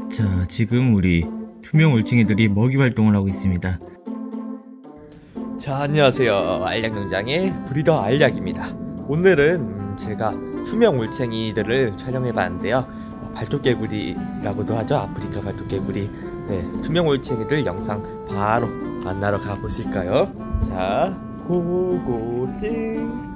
자, 지금 우리 투명 올챙이들이 먹이 활동을 하고 있습니다. 자, 안녕하세요. 알약농장의 브리더 알약입니다. 오늘은 제가 투명 올챙이들을 촬영해봤는데요. 발톱개구리라고도 하죠. 아프리카 발톱개구리. 네, 투명 올챙이들 영상 바로 만나러 가보실까요? 자, 고고싱.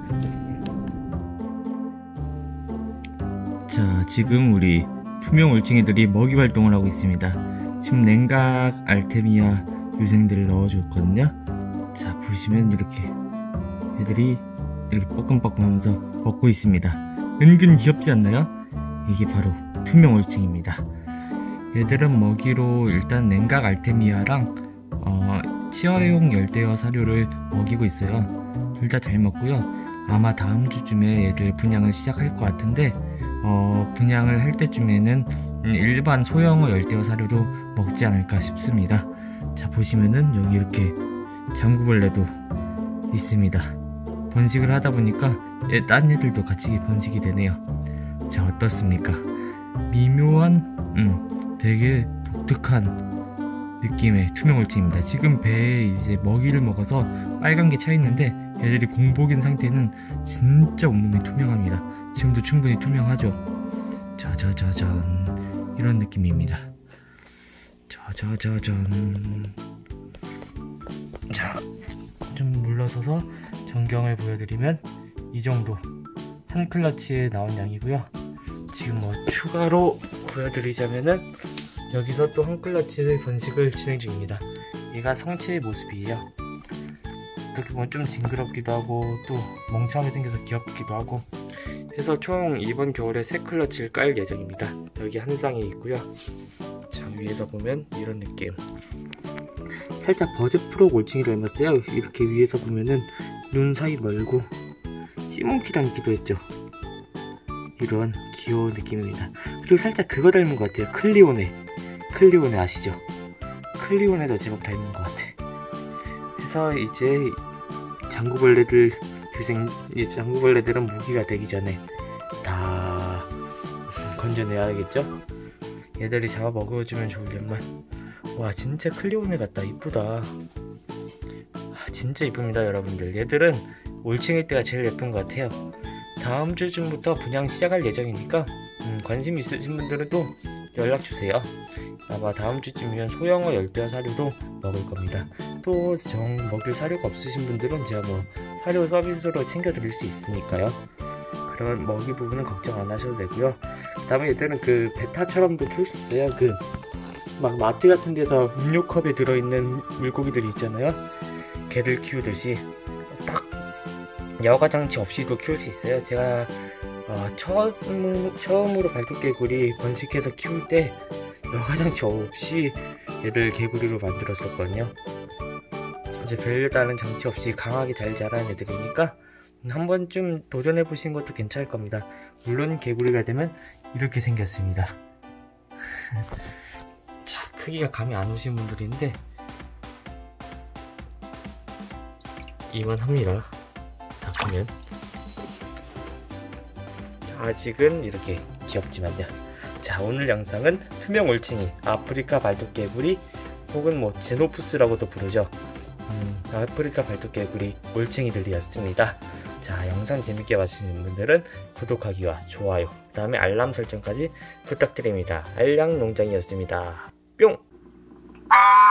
자, 지금 우리 투명 올챙이들이 먹이 활동을 하고 있습니다. 지금 냉각 알테미아 유생들을 넣어줬거든요. 자, 보시면 이렇게 애들이 이렇게 뻐끔뻐끔 하면서 먹고 있습니다. 은근 귀엽지 않나요? 이게 바로 투명 올챙이입니다. 얘들은 먹이로 일단 냉각 알테미아랑 치어용 열대어 사료를 먹이고 있어요. 둘 다 잘 먹고요. 아마 다음 주쯤에 얘들 분양을 시작할 것 같은데 분양을 할 때쯤에는 일반 소형어 열대어 사료도 먹지 않을까 싶습니다. 자, 보시면은 여기 이렇게 장구벌레도 있습니다. 번식을 하다 보니까 딴 애들도 같이 번식이 되네요. 자, 어떻습니까? 미묘한 되게 독특한 느낌의 투명 올챙이입니다. 지금 배에 이제 먹이를 먹어서 빨간 게 차 있는데 얘들이 공복인 상태는 진짜 온몸이 투명합니다. 지금도 충분히 투명하죠. 짜자자잔, 이런 느낌입니다. 짜자자잔. 자, 좀 물러서서 전경을 보여드리면 이 정도 한 클러치에 나온 양이고요. 지금 추가로 보여드리자면은 여기서 또 한 클러치의 번식을 진행 중입니다. 얘가 성체의 모습이에요. 어떻게 보면 좀 징그럽기도 하고 또 멍청하게 생겨서 귀엽기도 하고 해서 총 이번 겨울에 3클러치를 깔 예정입니다. 여기 한 쌍이 있고요. 자, 위에서 보면 이런 느낌. 살짝 버즈프록 올챙이 닮았어요. 이렇게 위에서 보면은 눈 사이 멀고 시몬키 닮기도 했죠. 이런 귀여운 느낌입니다. 그리고 살짝 그거 닮은 것 같아요. 클리오네 아시죠? 클리오네도 제법 닮은 것 같아. 해서 이제 장구벌레들은 무기가 되기 전에 다 건져내야겠죠? 얘들이 잡아 먹어주면 좋으련만. 와, 진짜 클리오네 같다. 이쁘다. 진짜 이쁩니다, 여러분들. 얘들은 올챙이 때가 제일 예쁜 것 같아요. 다음 주쯤부터 분양 시작할 예정이니까 관심 있으신 분들은 또 연락주세요. 아마 다음 주쯤이면 소형어 열대어 사료도 먹을 겁니다. 또 먹일 사료가 없으신 분들은 제가 사료 서비스로 챙겨드릴 수 있으니까요. 그런 먹이 부분은 걱정 안 하셔도 되고요. 그 다음에 얘들은 그 베타처럼도 키울 수 있어요. 막 마트 같은 데서 음료컵에 들어있는 물고기들이 있잖아요. 개를 키우듯이 딱 여과장치 없이도 키울 수 있어요. 제가 처음으로 발톱개구리 번식해서 키울 때 여과장치 없이 얘들 개구리로 만들었었거든요. 진짜 별다른 장치 없이 강하게 잘 자라는 애들이니까 한 번쯤 도전해보신 것도 괜찮을 겁니다. 물론 개구리가 되면 이렇게 생겼습니다. 자, 크기가 감이 안 오신 분들인데 이만합니다. 다 크면. 아직은 이렇게 귀엽지만요. 자, 오늘 영상은 투명 올챙이, 아프리카 발톱개구리 혹은 제노푸스라고도 부르죠. 아프리카 발톱개구리 올챙이들이었습니다. 자, 영상 재밌게 봐주시는 분들은 구독하기와 좋아요, 그 다음에 알람 설정까지 부탁드립니다. 알약농장이었습니다. 뿅!